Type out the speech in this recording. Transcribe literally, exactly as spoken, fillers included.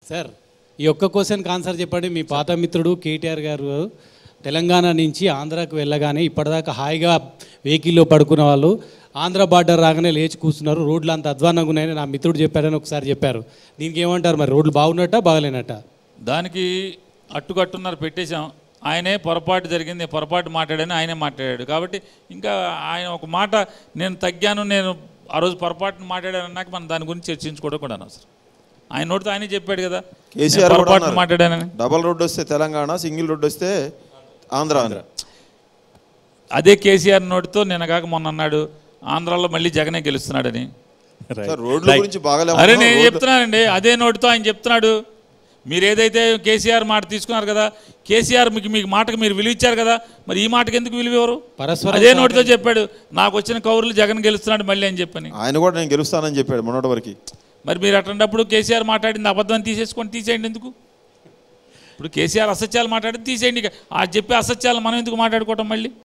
Sir ఈ ఒక్క క్వశ్చన్కి ఆన్సర్ చెప్పండి. మీ పాత మిత్రుడు కేటీఆర్ గారు తెలంగాణ నుంచి ఆంధ్రాకు వెళ్ళగానే ఇప్పటిదాకా హాయిగా వెహికల్లో పడుకున్న వాళ్ళు ఆంధ్ర బార్డర్ రాగానే లేచి కూర్చున్నారు, రోడ్లు అంత అధ్వానంగా ఉన్నాయని నా మిత్రుడు చెప్పారని ఒకసారి చెప్పారు. దీనికి ఏమంటారు మరి? రోడ్లు బాగున్నట్ట బాగలేనట్ట? దానికి అట్టుకట్టున్నారు పెట్టేశాం. ఆయనే పొరపాటు జరిగింది, పొరపాటు మాట్లాడని ఆయనే మాట్లాడాడు. కాబట్టి ఇంకా ఆయన ఒక మాట నేను తగ్గాను, నేను ఆ రోజు పొరపాటును మాట్లాడాను అన్నాక మనం దాని గురించి చర్చించుకోవడం కూడా అనవసరం. ఆయన నోటితో ఆయనే చెప్పాడు కదా కేసీఆర్ పొరపాటును మాట్లాడానని. డబల్ రోడ్డు వస్తే తెలంగాణ, సింగిల్ రోడ్డు వస్తే ఆంధ్ర. ఆంధ్ర అదే కేసీఆర్ నోటితో నిన్న కాక మొన్న అన్నాడు ఆంధ్రాలో మళ్ళీ జగనే గెలుస్తున్నాడని. రోడ్ల గురించి బాగా అరే నేను చెప్తున్నానండి, అదే నోటితో ఆయన చెప్తున్నాడు. మీరు ఏదైతే కేసీఆర్ మాట తీసుకున్నారు కదా, కేసీఆర్ మీకు మీకు మాటకు మీరు విలువ ఇచ్చారు కదా, మరి ఈ మాటకు ఎందుకు విలువ ఎవరు? అదే నోటితో చెప్పాడు నాకు వచ్చిన కౌరులు జగన్ గెలుస్తున్నాడు మళ్ళీ అని చెప్పని. ఆయన కూడా నేను గెలుస్తానని చెప్పాడు మొన్నటి వరకు. మరి మీరు అట్లాంటప్పుడు కేసీఆర్ మాట్లాడింది అబద్ధం తీసేసుకొని తీసేయండి ఎందుకు? ఇప్పుడు కేసీఆర్ అసత్యాలు మాట్లాడింది తీసేయండి, ఆ చెప్పే అసత్యాలు మనం ఎందుకు మాట్లాడుకోవటం మళ్ళీ?